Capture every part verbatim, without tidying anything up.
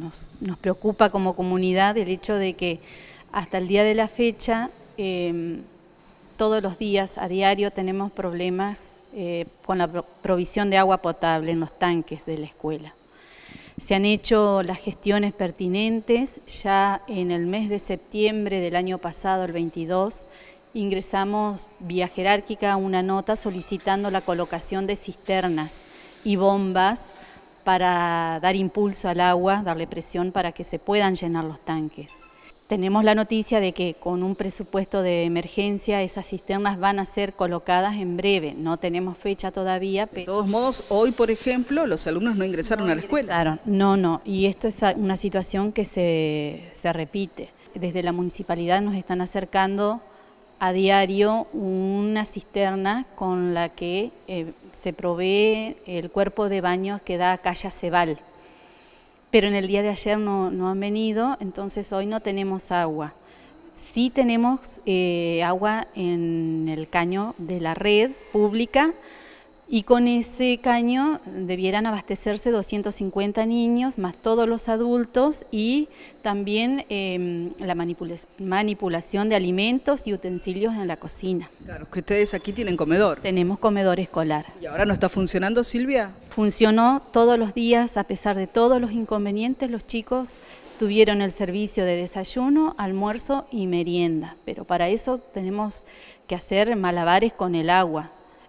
nos, nos preocupa como comunidad el hecho de que hasta el día de la fecha, eh, todos los días, a diario, tenemos problemas eh, con la provisión de agua potable en los tanques de la escuela. Se han hecho las gestiones pertinentes. Ya en el mes de septiembre del año pasado, el veintidós, ingresamos vía jerárquica una nota solicitando la colocación de cisternas y bombas para dar impulso al agua, darle presión para que se puedan llenar los tanques. Tenemos la noticia de que con un presupuesto de emergencia esas cisternas van a ser colocadas en breve. No tenemos fecha todavía. Pero de todos modos, hoy, por ejemplo, los alumnos no ingresaron no a la escuela. Ingresaron. No, no, y esto es una situación que se, se repite. Desde la municipalidad nos están acercando a diario una cisterna con la que eh, se provee el cuerpo de baños que da calle Cebal. Pero en el día de ayer no, no han venido, entonces hoy no tenemos agua. Sí tenemos eh, agua en el caño de la red pública y con ese caño debieran abastecerse doscientos cincuenta niños, más todos los adultos, y también eh, la manipula manipulación de alimentos y utensilios en la cocina. Claro, que ustedes aquí tienen comedor. Tenemos comedor escolar. ¿Y ahora no está funcionando, Silvia? Funcionó todos los días, a pesar de todos los inconvenientes. Los chicos tuvieron el servicio de desayuno, almuerzo y merienda, pero para eso tenemos que hacer malabares con el agua.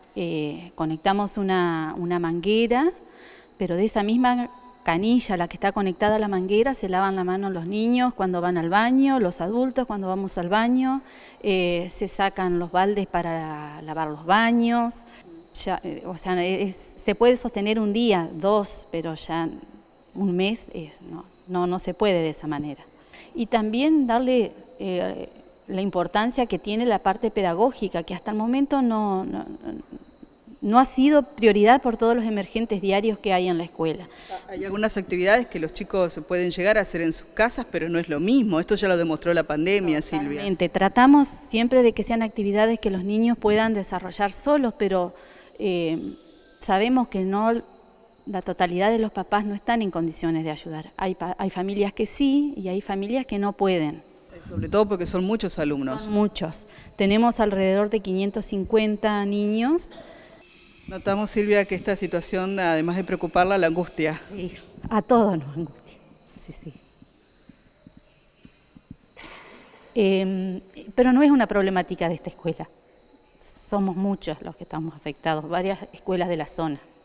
Eh, conectamos una, una manguera, pero de esa misma canilla, la que está conectada a la manguera, se lavan la mano los niños cuando van al baño, los adultos cuando vamos al baño, eh, se sacan los baldes para lavar los baños. Ya, eh, o sea, es, se puede sostener un día, dos, pero ya un mes es, no, no, no se puede de esa manera. Y también darle eh, la importancia que tiene la parte pedagógica, que hasta el momento no, no, no ha sido prioridad por todos los emergentes diarios que hay en la escuela. Hay algunas actividades que los chicos pueden llegar a hacer en sus casas, pero no es lo mismo. Esto ya lo demostró la pandemia, Silvia. Tratamos siempre de que sean actividades que los niños puedan desarrollar solos, pero eh, sabemos que no, la totalidad de los papás no están en condiciones de ayudar. Hay, hay familias que sí y hay familias que no pueden. Sobre todo porque son muchos alumnos. Son muchos. Tenemos alrededor de quinientos cincuenta niños. Notamos, Silvia, que esta situación, además de preocuparla, la angustia. Sí, a todos nos angustia. Sí, sí. Eh, pero no es una problemática de esta escuela. Somos muchos los que estamos afectados, varias escuelas de la zona.